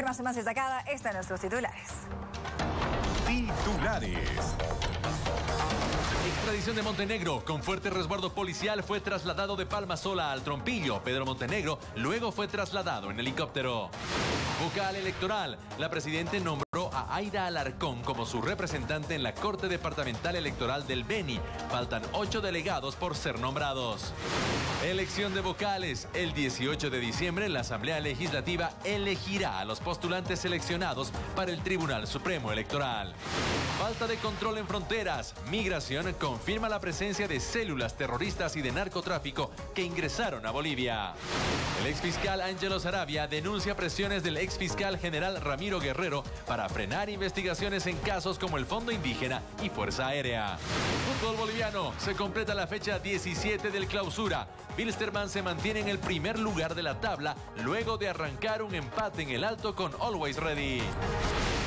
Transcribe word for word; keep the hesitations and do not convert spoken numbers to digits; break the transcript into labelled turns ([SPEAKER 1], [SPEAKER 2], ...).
[SPEAKER 1] información más destacada está en nuestros titulares.
[SPEAKER 2] Titulares.
[SPEAKER 3] Extradición de Montenegro. Con fuerte resguardo policial fue trasladado de Palmasola al Trompillo. Pedro Montenegro luego fue trasladado en helicóptero. Vocal electoral. La presidenta nombró a Aida Alarcón como su representante en la Corte Departamental Electoral del Beni. Faltan ocho delegados por ser nombrados. Elección de vocales. El dieciocho de diciembre la Asamblea Legislativa elegirá a los postulantes seleccionados para el Tribunal Supremo Electoral. Falta de control en fronteras. Migración confirma la presencia de células terroristas y de narcotráfico que ingresaron a Bolivia. El exfiscal Ángelo Saravia denuncia presiones del exfiscal general Ramiro Guerrero para frenar investigaciones en casos como el Fondo Indígena y Fuerza Aérea. Fútbol boliviano. Se completa la fecha diecisiete del Clausura. Wilstermann se mantiene en el primer lugar de la tabla luego de arrancar un empate en el Alto con Always Ready.